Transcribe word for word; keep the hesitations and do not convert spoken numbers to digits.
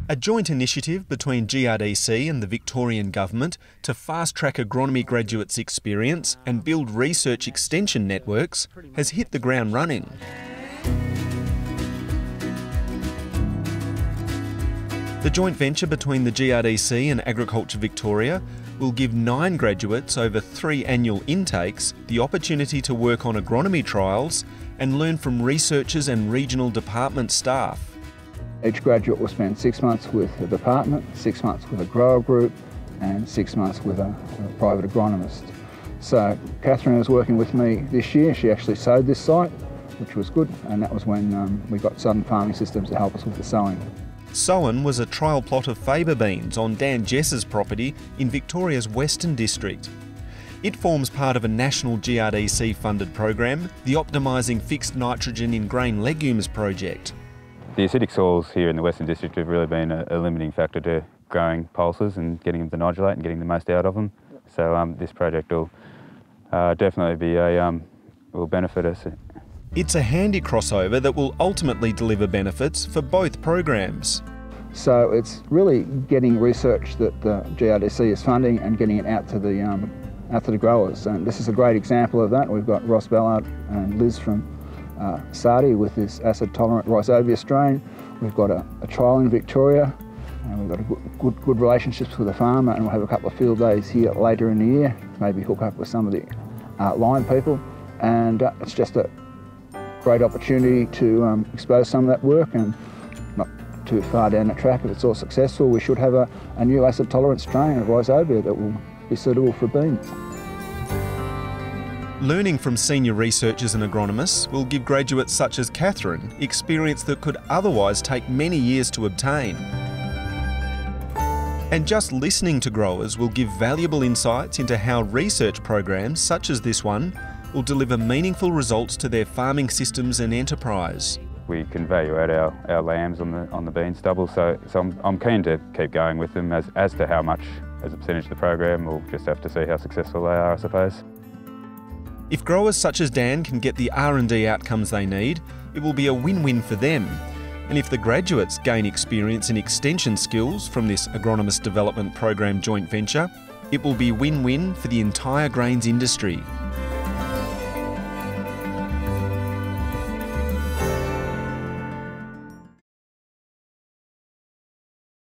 A joint initiative between G R D C and the Victorian Government to fast-track agronomy graduates' experience and build research extension networks has hit the ground running. The joint venture between the G R D C and Agriculture Victoria will give nine graduates over three annual intakes the opportunity to work on agronomy trials and learn from researchers and regional department staff. Each graduate will spend six months with a department, six months with a grower group and six months with a, a private agronomist. So Catherine was working with me this year. She actually sowed this site, which was good, and that was when um, we got Southern Farming Systems to help us with the sowing. Sown was a trial plot of faba beans on Dan Jess's property in Victoria's Western District. It forms part of a national G R D C funded program, the Optimising Fixed Nitrogen in Grain Legumes project. The acidic soils here in the Western District have really been a, a limiting factor to growing pulses and getting them to nodulate and getting the most out of them. So um, this project will uh, definitely be a, um, will benefit us. It's a handy crossover that will ultimately deliver benefits for both programs. So it's really getting research that the G R D C is funding and getting it out to the um, out to the growers. And this is a great example of that. We've got Ross Ballard and Liz from uh, Sardi with this acid-tolerant rhizobia strain. We've got a, a trial in Victoria, and we've got a good, good, good relationships with the farmer, and we'll have a couple of field days here later in the year, maybe hook up with some of the uh, line people. And uh, it's just a great opportunity to um, expose some of that work, and not too far down the track, if it's all successful, we should have a, a new acid-tolerant strain of rhizobia that will be suitable for beans. Learning from senior researchers and agronomists will give graduates such as Catherine experience that could otherwise take many years to obtain. And just listening to growers will give valuable insights into how research programs such as this one will deliver meaningful results to their farming systems and enterprise. We can value out our, our lambs on the on the bean stubble, so, so I'm, I'm keen to keep going with them. As, as to how much as a percentage of the program, we'll just have to see how successful they are, I suppose. If growers such as Dan can get the R and D outcomes they need, it will be a win-win for them. And if the graduates gain experience and extension skills from this Agronomist Development Program joint venture, it will be win-win for the entire grains industry.